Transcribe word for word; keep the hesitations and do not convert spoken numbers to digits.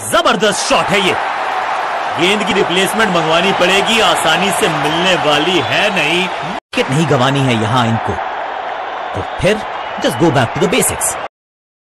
जबरदस्त शॉट है ये। गेंद की रिप्लेसमेंट मंगवानी पड़ेगी, आसानी से मिलने वाली है नहीं। विकेट नहीं गंवानी है यहां इनको, तो फिर just go back to the basics.